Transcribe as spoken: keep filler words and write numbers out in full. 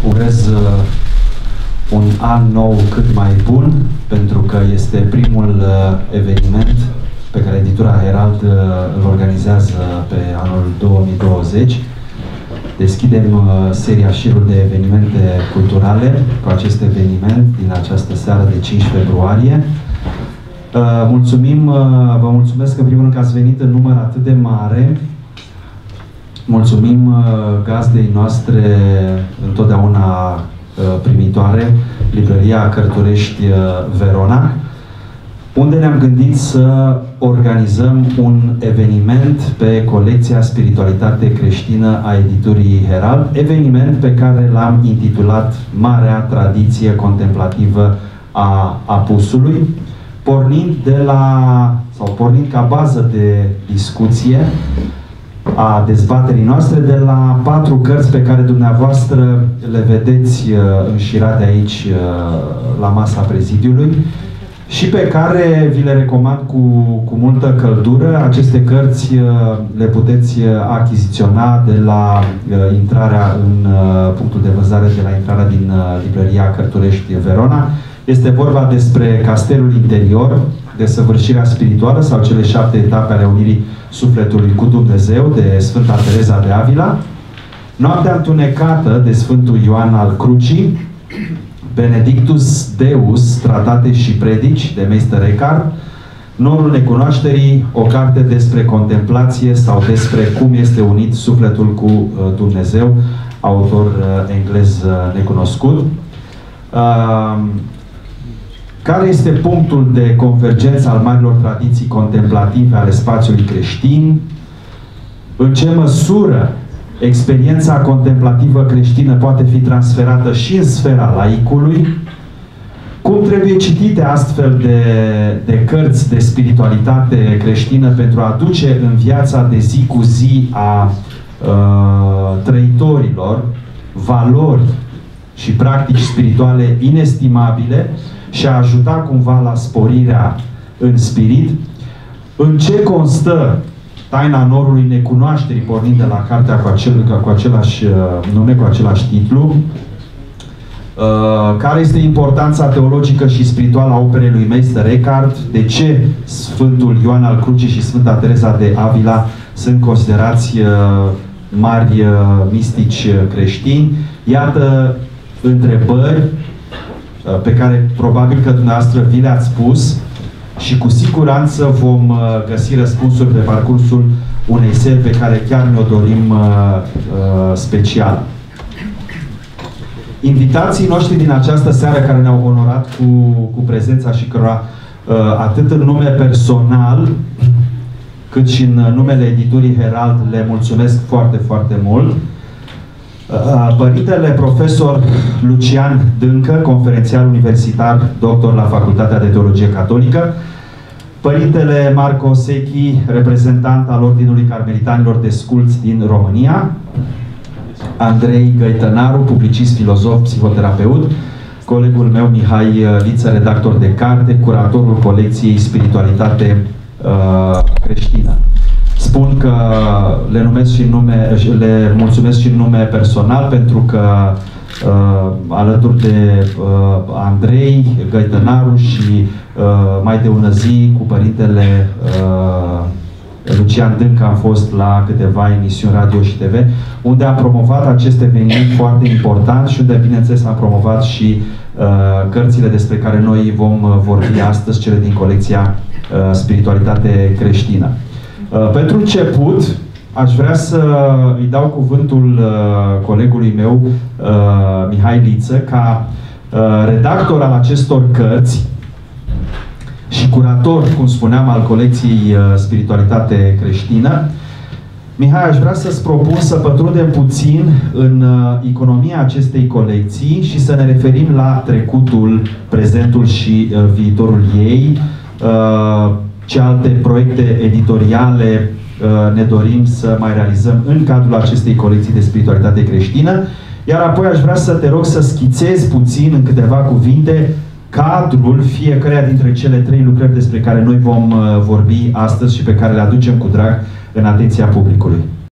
urez un an nou cât mai bun, pentru că este primul eveniment pe care editura Herald îl organizează pe anul două mii douăzeci. Deschidem seria Șirul de evenimente culturale cu acest eveniment din această seară de cinci februarie. Mulțumim, vă mulțumesc în primul rând că ați venit în număr atât de mare. Mulțumim gazdei noastre întotdeauna primitoare, Librăria Cărturești Verona, unde ne-am gândit să organizăm un eveniment pe colecția Spiritualitate Creștină a editurii Herald, eveniment pe care l-am intitulat Marea Tradiție Contemplativă a Apusului, pornind de la, sau pornind ca bază de discuție a dezbaterii noastre de la patru cărți pe care dumneavoastră le vedeți uh, înșirate aici uh, la masa prezidiului și pe care vi le recomand cu, cu multă căldură. Aceste cărți uh, le puteți achiziționa de la uh, intrarea în uh, punctul de vânzare, de la intrarea din uh, Librăria Cărturești Verona. Este vorba despre Castelul Interior, Desăvârșirea Spirituală sau cele șapte etape ale unirii sufletului cu Dumnezeu, de Sfânta Tereza de Avila, Noaptea Întunecată, de Sfântul Ioan al Crucii, Benedictus Deus, Tratate și Predici, de Meister Eckhart, Norul Necunoașterii, o carte despre contemplație sau despre cum este unit sufletul cu Dumnezeu, autor englez necunoscut. Care este punctul de convergență al marilor tradiții contemplative ale spațiului creștin? În ce măsură experiența contemplativă creștină poate fi transferată și în sfera laicului? Cum trebuie citite astfel de, de cărți de spiritualitate creștină pentru a aduce în viața de zi cu zi a uh, trăitorilor valori și practici spirituale inestimabile și a ajuta cumva la sporirea în spirit? În ce constă Taina Norului Necunoașterii, pornind de la cartea cu, acel, cu același nume, cu același titlu? Care este importanța teologică și spirituală a operei lui Meister Eckhart? De ce Sfântul Ioan al Crucii și Sfânta Tereza de Avila sunt considerați mari mistici creștini? Iată întrebări pe care probabil că dumneavoastră vi le-ați pus și cu siguranță vom găsi răspunsuri pe parcursul unei serii pe care chiar ne-o dorim uh, uh, special. Invitații noștri din această seară care ne-au onorat cu, cu prezența și cărora uh, atât în nume personal cât și în numele editurii Herald le mulțumesc foarte, foarte mult. Părintele profesor Lucian Dâncă, conferențiar universitar, doctor la Facultatea de Teologie Catolică, Părintele Marco Secchi, reprezentant al Ordinului Carmelitanilor Desculți din România, Andrei Găitănaru, publicist, filozof, psihoterapeut, colegul meu Mihai Liță, redactor de carte, curatorul colecției Spiritualitate uh, Creștină. Spun că le numesc și în nume, le mulțumesc și în nume personal pentru că uh, alături de uh, Andrei Găitănaru și uh, mai de ună zi cu părintele uh, Lucian Dâncă am fost la câteva emisiuni radio și T V, unde am promovat acest eveniment foarte important și unde, bineînțeles, am promovat și uh, cărțile despre care noi vom vorbi astăzi, cele din colecția uh, Spiritualitate Creștină. Uh, pentru început, aș vrea să îi dau cuvântul uh, colegului meu, uh, Mihai Liță, ca uh, redactor al acestor cărți și curator, cum spuneam, al colecției uh, Spiritualitate Creștină. Mihai, aș vrea să-ți propun să pătrundem puțin în uh, economia acestei colecții și să ne referim la trecutul, prezentul și uh, viitorul ei. Uh, ce alte proiecte editoriale uh, ne dorim să mai realizăm în cadrul acestei colecții de spiritualitate creștină. Iar apoi aș vrea să te rog să schițezi puțin în câteva cuvinte cadrul fiecăreia dintre cele trei lucrări despre care noi vom uh, vorbi astăzi și pe care le aducem cu drag în atenția publicului.